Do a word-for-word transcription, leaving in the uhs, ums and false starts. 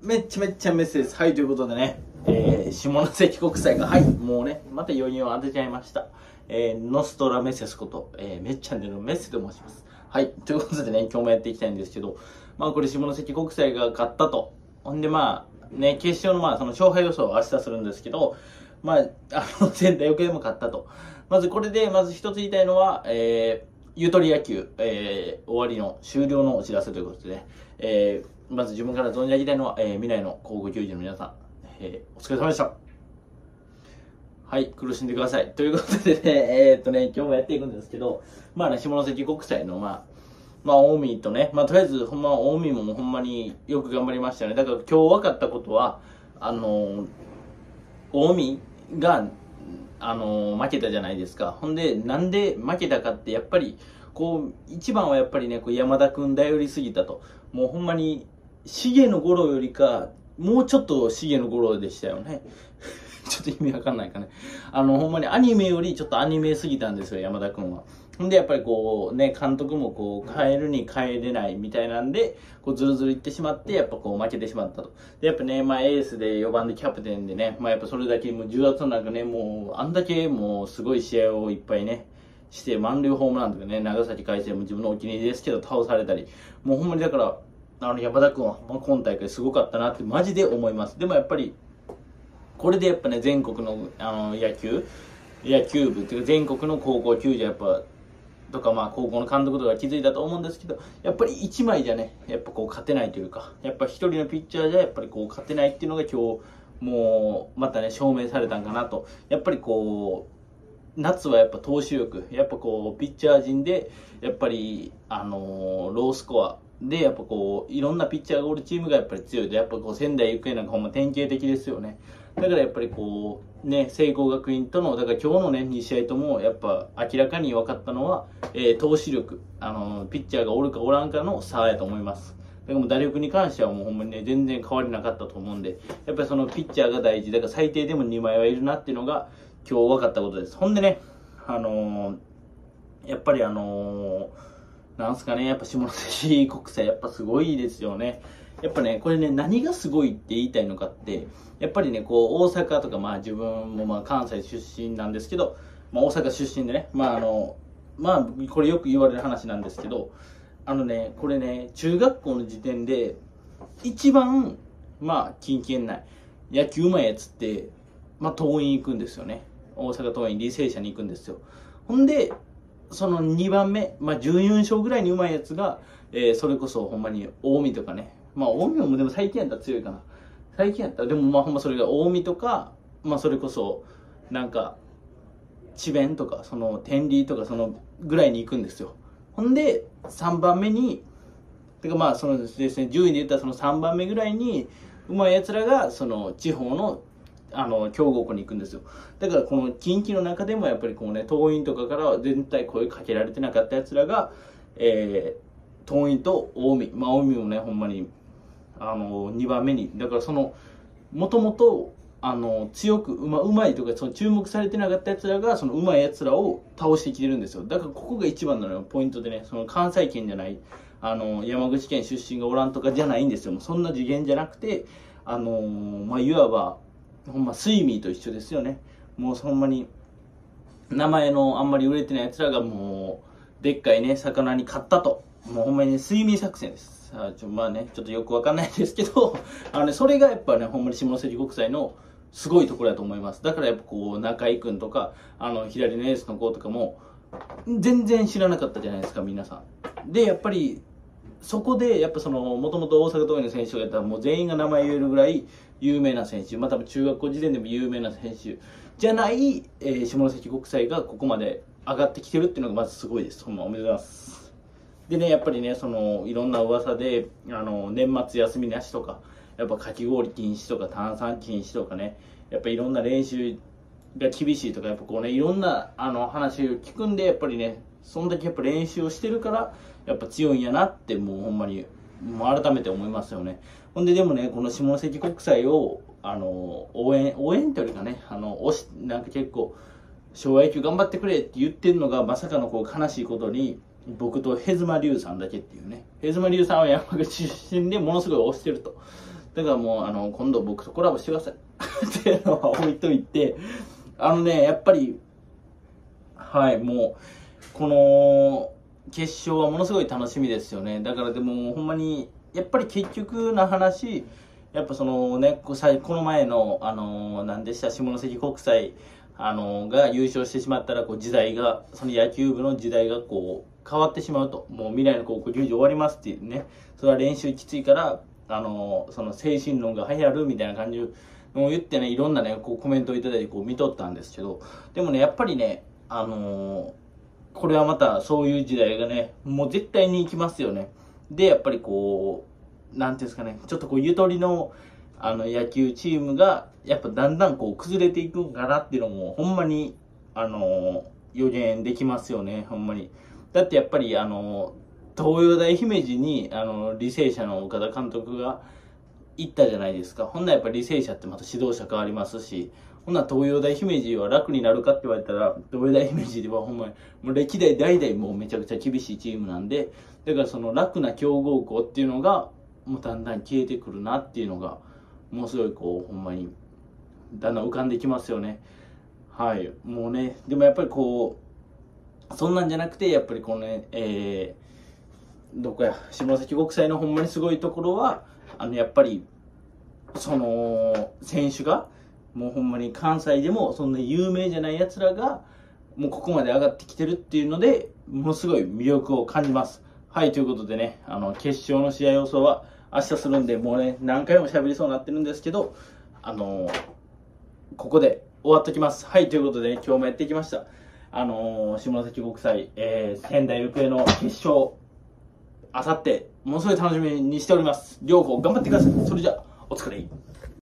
めっちゃめっちゃメッセージです。はい、ということでね、えー、下関国際が、はい、もうね、また余韻を当てちゃいました。えー、ノストラメセスこと、えー、めっちゃんでのメッセと申します。はい、ということでね、今日もやっていきたいんですけど、まあこれ下関国際が勝ったと。ほんでまあ、ね、決勝のまあその勝敗予想を明日するんですけど、まあ、あの、仙台育英も勝ったと。まずこれで、まず一つ言いたいのは、えー、ゆとり野球、えー、終わりの終了のお知らせということでね、えー、まず自分から存じ上げたいのは、えー、未来の高校球児の皆さん、えー、お疲れ様でした。はい、苦しんでください。ということでね、えー、っとね、今日もやっていくんですけど、まあね、下関国際の、まあ、まあ、近江とね、まあ、とりあえず、ほんま、近江もほんまによく頑張りましたよね。だから今日分かったことは、あのー、近江が、あのー、負けたじゃないですか。ほんで、なんで負けたかって、やっぱり、こう、一番はやっぱりね、こう山田くん頼りすぎたと。もうほんまに、重野五郎よりか、もうちょっと重野五郎でしたよね。ちょっと意味わかんないかね。あの、ほんまにアニメよりちょっとアニメすぎたんですよ、山田くんは。ほんで、やっぱりこう、ね、監督もこう、変えるに変えれないみたいなんで、こう、ずるずるいってしまって、やっぱこう、負けてしまったと。で、やっぱね、まあ、エースでよばんでキャプテンでね、まあ、やっぱそれだけもう重圧の中ね、もう、あんだけもう、すごい試合をいっぱいね、して、満塁ホームランとかね、長崎海星も自分のお気に入りですけど、倒されたり、もうほんまにだから、あの、山田くんは、まあ、今大会すごかったなって、マジで思います。でもやっぱり、これでやっぱね、全国の、あの、野球、野球部っていうか、全国の高校球児はやっぱ、とかまあ高校の監督とか気づいたと思うんですけど、やっぱり一枚じゃね、やっぱこう勝てないというか、やっぱ一人のピッチャーじゃやっぱりこう勝てないっていうのが今日、もう、またね、証明されたんかなと。やっぱりこう、夏はやっぱ投手力、やっぱこう、ピッチャー陣で、やっぱり、あのー、ロースコア、で、やっぱこう、いろんなピッチャーがおるチームがやっぱり強いと、やっぱこう、仙台育英なんかほんま典型的ですよね。だからやっぱりこう、ね、聖光学院との、だから今日のね、に試合とも、やっぱ明らかに分かったのは、えー、投手力、あのー、ピッチャーがおるかおらんかの差やと思います。だからもう打力に関してはもうほんまにね、全然変わりなかったと思うんで、やっぱりそのピッチャーが大事、だから最低でもにまいはいるなっていうのが、今日分かったことです。ほんでね、あのー、やっぱりあのー、なんすかね、やっぱ下関国際やっぱすごいですよね。やっぱね、これね、何がすごいって言いたいのかって、やっぱりね、こう、大阪とか、まあ自分もまあ関西出身なんですけど、まあ大阪出身でね、まああの、まあこれよく言われる話なんですけど、あのね、これね、中学校の時点で、一番、まあ近県内、野球うまいやつって、まあ桐蔭行くんですよね。大阪桐蔭、履正社に行くんですよ。ほんで、そのにばんめ、まあ、準優勝ぐらいにうまいやつが、えー、それこそほんまに近江とかね。まあ、近江もでも最近やったら強いかな。最近やったら、でもまあほんまそれが近江とか、まあそれこそ、なんか、智弁とか、その天理とかそのぐらいに行くんですよ。ほんで、さんばんめに、てかまあそのですね、じゅういで言ったらそのさんばんめぐらいに、うまいやつらが、その地方の、あの強豪校に行くんですよ。だからこの近畿の中でもやっぱりこうね、桐蔭とかからは全体声かけられてなかったやつらが、えー、桐蔭と近江、まあ近江もね、ほんまにあのにばんめに、だからそのもともとあの強くうまうまいとかその注目されてなかったやつらがそのうまいやつらを倒してきてるんですよ。だからここが一番のポイントでね、その関西圏じゃない、あの山口県出身がおらんとかじゃないんですよ。もうそんな次元じゃなくて、あのまあいわばほんまスイミーと一緒ですよね。もうほんまに名前のあんまり売れてないやつらがもうでっかいね魚に勝ったと、もうほんまにねスイミー作戦です。あちょまあねちょっとよくわかんないですけどあのねそれがやっぱねほんまに下関国際のすごいところだと思います。だからやっぱこう中井君とかあの左のエースの子とかも全然知らなかったじゃないですか皆さん。でやっぱりそこでやっぱそのもともと大阪桐蔭の選手がやったらもう全員が名前言えるぐらい有名な選手、まあ多分中学校時点でも有名な選手じゃない、えー、下関国際がここまで上がってきてるっていうのがまずすごいです。ほんまおめでとうございます。でねやっぱりねそのいろんな噂であの年末休みなしとかやっぱかき氷禁止とか炭酸禁止とかねやっぱいろんな練習が厳しいとかやっぱこうねいろんなあの話を聞くんでやっぱりねそんだけやっぱ練習をしてるからやっぱ強いんやなってもうほんまにもう改めて思いますよね。ほんででもねこの下関国際をあの応援応援というかねあの押しなんか結構昭和野球頑張ってくれって言ってるのがまさかのこう悲しいことに僕とヘズマリュウさんだけっていうね。ヘズマリュウさんは山口出身でものすごい推してると。だだからもう、あの、今度僕とコラボしてください。っていうのは置いといて、あのね、やっぱり、はい、もう、この、決勝はものすごい楽しみですよね。だからでも、ほんまに、やっぱり結局な話、やっぱそのね、この前の、あの、何でした、下関国際、あの、が優勝してしまったら、こう、時代が、その野球部の時代がこう、変わってしまうと。もう未来の高校球児終わりますっていうね。それは練習きついから、あの、その精神論が流行るみたいな感じを言ってね、いろんなね、こうコメントをいただいてこう見とったんですけど、でもね、やっぱりね、あの、これはまたそういう時代がね、もう絶対に行きますよね。で、やっぱりこう、なんていうんですかね、ちょっとこう、ゆとりの、あの、野球チームが、やっぱだんだんこう、崩れていくんかなっていうのも、ほんまに、あの、予言できますよね、ほんまに。だってやっぱり、あの、東洋大姫路に、あの、履正社の岡田監督が行ったじゃないですか。ほんならやっぱり履正社ってまた指導者変わりますし、ほんなら東洋大姫路は楽になるかって言われたら、東洋大姫路ではほんまに、もう歴代代々もうめちゃくちゃ厳しいチームなんで、だからその楽な強豪校っていうのが、もうだんだん消えてくるなっていうのが、もうすごいこう、ほんまに、だんだん浮かんできますよね。はい。もうね、でもやっぱりこう、そんなんじゃなくて、やっぱりこのね、えー、どこや、下関国際のほんまにすごいところは、あの、やっぱり、その、選手が、もうほんまに関西でもそんな有名じゃない奴らが、もうここまで上がってきてるっていうので、ものすごい魅力を感じます。はい、ということでね、あの、決勝の試合予想は明日するんで、もうね、何回も喋りそうになってるんですけど、あの、ここで終わっときます。はい、ということで、ね、今日もやってきました。あの、下関国際、えー、仙台育英の決勝、あさって、ものすごい楽しみにしております。両方頑張ってください。それじゃあ、お疲れ。